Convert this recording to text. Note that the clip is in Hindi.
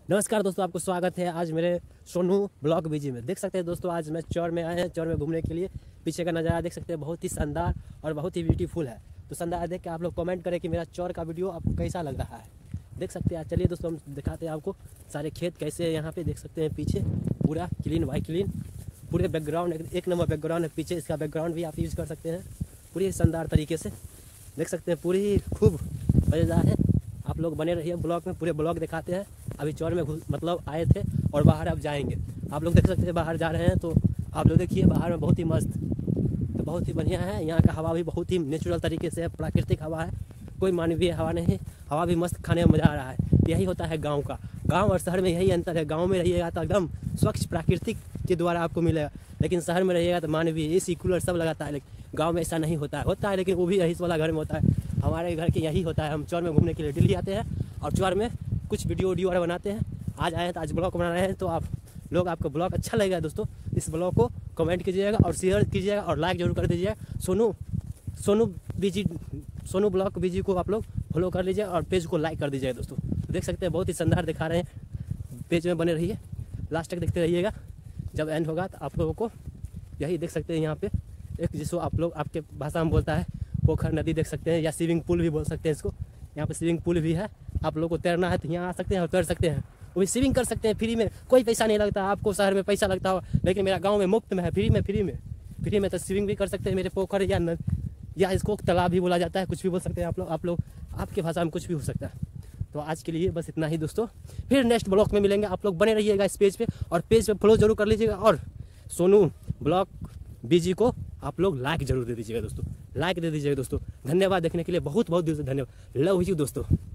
नमस्कार दोस्तों, आपको स्वागत है आज मेरे सोनू ब्लॉग बीजी में। देख सकते हैं दोस्तों, आज मैं चौर में आए हैं। चौर में घूमने के लिए पीछे का नज़ारा देख सकते हैं, बहुत ही शानदार और बहुत ही ब्यूटीफुल है। तो शानदार देख के आप लोग कमेंट करें कि मेरा चौर का वीडियो आपको कैसा लग रहा है। देख सकते हैं, चलिए दोस्तों हम दिखाते हैं आपको सारे खेत कैसे हैं। यहाँ पे देख सकते हैं पीछे पूरा क्लीन वाइट क्लीन, पूरे बैकग्राउंड एक नंबर बैकग्राउंड है। पीछे इसका बैकग्राउंड भी आप यूज़ कर सकते हैं पूरी शानदार तरीके से। देख सकते हैं पूरी खूब मज़ेदार है। आप लोग बने रहिए ब्लॉग में, पूरे ब्लॉग दिखाते हैं। अभी चौर में मतलब आए थे और बाहर अब जाएंगे। आप लोग देख सकते हैं बाहर जा रहे हैं, तो आप लोग देखिए बाहर में बहुत ही मस्त, तो बहुत ही बढ़िया है। यहाँ का हवा भी बहुत ही नेचुरल तरीके से है, प्राकृतिक हवा है, कोई मानवीय हवा नहीं। हवा भी मस्त, खाने में मज़ा आ रहा है। यही होता है गाँव का। गाँव और शहर में यही अंतर है। गाँव में रहिएगा तो एकदम स्वच्छ प्राकृतिक के द्वारा आपको मिलेगा, लेकिन शहर में रहिएगा तो मानवीय AC कूलर सब लगाता है। लेकिन गाँव में ऐसा नहीं होता है, लेकिन वो भी रईस वाला घर में होता है। हमारे घर के यही होता है। हम चौर में घूमने के लिए डेली आते हैं और चौर में कुछ वीडियो वगैरह बनाते हैं। आज आए हैं तो आज ब्लॉग बना रहे हैं। तो आप लोग, आपको ब्लॉग अच्छा लगेगा दोस्तों, इस ब्लॉग को कमेंट कीजिएगा और शेयर कीजिएगा और लाइक जरूर कर दीजिएगा। सोनू ब्लॉग बीजी को आप लोग फॉलो कर लीजिए और पेज को लाइक कर दीजिएगा दोस्तों। देख सकते हैं बहुत ही शानदार दिखा रहे हैं। पेज में बने रहिए, लास्ट तक देखते रहिएगा। जब एंड होगा तो आप लोगों को यही देख सकते हैं। यहाँ पे एक जिसको आप लोग आपके भाषा में बोलता है पोखर नदी देख सकते हैं, या स्विमिंग पूल भी बोल सकते हैं इसको। यहाँ पे स्विमिंग पूल भी है। आप लोगों को तैरना है तो यहाँ आ सकते हैं और तैर सकते हैं। वो भी स्विमिंग कर सकते हैं फ्री में, कोई पैसा नहीं लगता। आपको शहर में पैसा लगता हो, लेकिन मेरा गांव में मुफ्त में है, फ्री में तो स्विमिंग भी कर सकते हैं। मेरे पोखर या इसको तालाब भी बोला जाता है, कुछ भी बोल सकते हैं आप लोग आपके भाषा में कुछ भी हो सकता है। तो आज के लिए बस इतना ही दोस्तों, फिर नेक्स्ट ब्लॉग में मिलेंगे। आप लोग बने रहिएगा इस पेज पे और पेज पे फॉलो जरूर कर लीजिएगा। और सोनू ब्लॉग बीजी को आप लोग लाइक जरूर दे दीजिएगा दोस्तों, लाइक दे दीजिएगा दोस्तों। धन्यवाद देखने के लिए, बहुत बहुत दिल से धन्यवाद। लव यू दोस्तों।